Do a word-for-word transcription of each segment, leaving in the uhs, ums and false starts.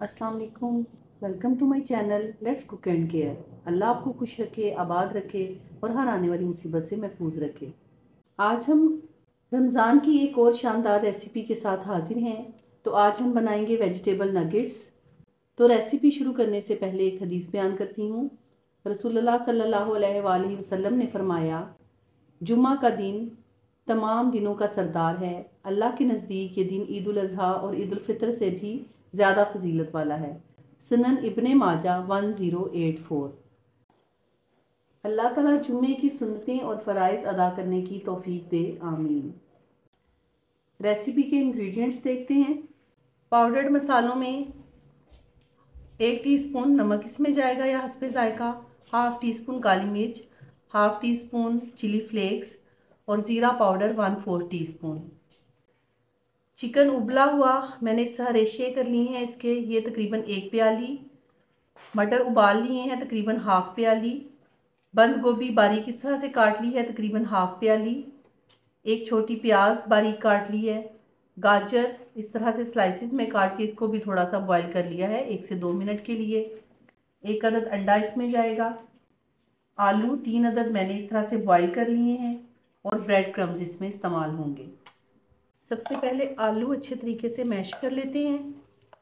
अस्सलाम वालेकुम। Welcome to my channel let's cook and care. अल्लाह आपको खुश रखे, आबाद रखे और हर आने वाली मुसीबत से महफूज रखे। आज हम रमज़ान की एक और शानदार रेसिपी के साथ हाजिर हैं। तो आज हम बनाएंगे वेजिटेबल नगेट्स। तो रेसिपी शुरू करने से पहले एक हदीस बयान करती हूँ। रसूलुल्लाह सल्लल्लाहु अलैहि वसल्लम ने फरमाया, जुम्मा का दिन तमाम दिनों का सरदार है। अल्लाह के नज़दीक ये दिन ईद उल अज़हा और ईद उल फितर से भी ज़्यादा फजीलत वाला है। Sunan Ibn Majah one zero eight four. अल्लाह ताला जुम्मे की सुन्नतें और फ़राइज़ अदा करने की तौफीक दे, आमीन। रेसिपी के इंग्रेडिएंट्स देखते हैं। पाउडर्ड मसालों में एक टीस्पून नमक इसमें जाएगा या हस्बे जायका, हाफ टी स्पून काली मिर्च, half teaspoon chili flakes और ज़ीरा powder one four teaspoon. Chicken उबला हुआ मैंने इस तरह रेशे कर लिए हैं इसके, ये तकरीबन एक प्याली। मटर उबाल लिए हैं तकरीबन हाफ प्याली। बंद गोभी बारीक इस तरह से काट ली है तकरीबन हाफ प्याली। एक छोटी प्याज बारीक काट ली है। गाजर इस तरह से स्लाइसिस में काट के इसको भी थोड़ा सा बॉईल कर लिया है एक से दो मिनट के लिए। एक अदद अंडा इसमें जाएगा। आलू तीन अदद मैंने इस तरह से बॉईल कर लिए हैं और ब्रेड क्रम्स इसमें इस्तेमाल होंगे। सबसे पहले आलू अच्छे तरीके से मैश कर लेते हैं।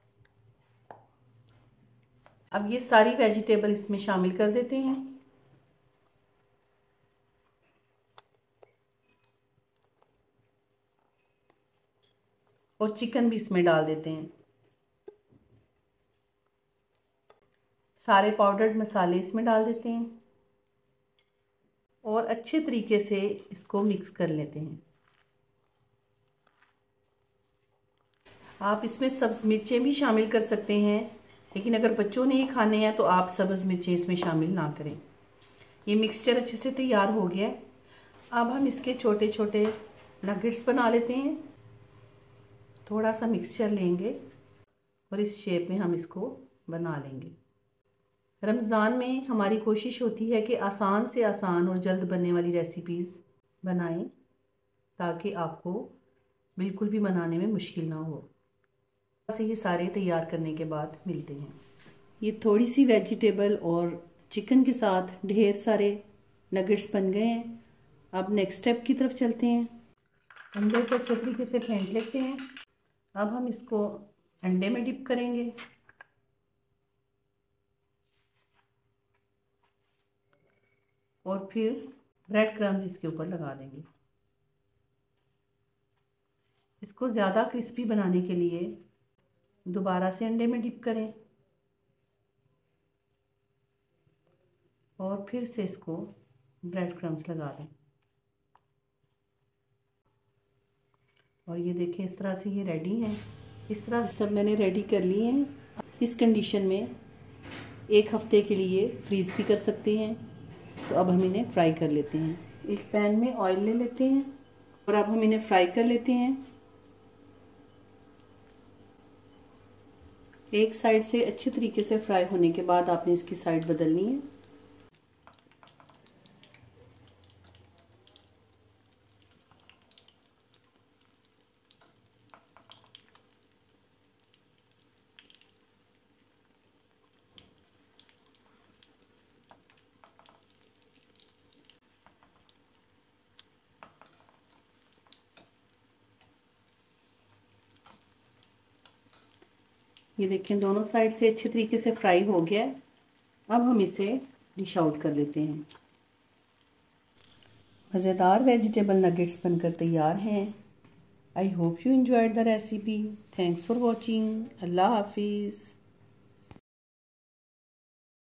अब ये सारी वेजिटेबल इसमें शामिल कर देते हैं और चिकन भी इसमें डाल देते हैं। सारे पाउडर्ड मसाले इसमें डाल देते हैं और अच्छे तरीके से इसको मिक्स कर लेते हैं। आप इसमें सब्ज़ मिर्चें भी शामिल कर सकते हैं, लेकिन अगर बच्चों ने ये खाने हैं तो आप सब्ज़ मिर्चें इसमें शामिल ना करें। ये मिक्सचर अच्छे से तैयार हो गया है। अब हम इसके छोटे छोटे नगेट्स बना लेते हैं। थोड़ा सा मिक्सचर लेंगे और इस शेप में हम इसको बना लेंगे। रमज़ान में हमारी कोशिश होती है कि आसान से आसान और जल्द बनने वाली रेसिपीज़ बनाएं, ताकि आपको बिल्कुल भी बनाने में मुश्किल ना हो। से ये सारे तैयार करने के बाद मिलते हैं। ये थोड़ी सी वेजिटेबल और चिकन के साथ ढेर सारे नगेट्स बन गए हैं। अब नेक्स्ट स्टेप की तरफ चलते हैं। अंडे को अच्छे तरीके से फेंट लेते हैं। अब हम इसको अंडे में डिप करेंगे और फिर ब्रेड क्रम्स इसके ऊपर लगा देंगे। इसको ज़्यादा क्रिस्पी बनाने के लिए दोबारा से अंडे में डिप करें और फिर से इसको ब्रेड क्रम्स लगा दें। और ये देखें, इस तरह से ये रेडी हैं। इस तरह से सब मैंने रेडी कर लिए हैं। इस कंडीशन में एक हफ्ते के लिए फ्रीज़ भी कर सकते हैं। तो अब हम इन्हें फ्राई कर लेते हैं। एक पैन में ऑयल ले लेते हैं और अब हम इन्हें फ्राई कर लेते हैं। एक साइड से अच्छे तरीके से फ्राई होने के बाद आपने इसकी साइड बदलनी है। ये देखें, दोनों साइड से अच्छे तरीके से फ्राई हो गया है। अब हम इसे डिश आउट कर लेते हैं। मज़ेदार वेजिटेबल नगेट्स बनकर तैयार हैं। I hope you enjoyed the recipe. Thanks for watching. अल्लाह हाफिज़।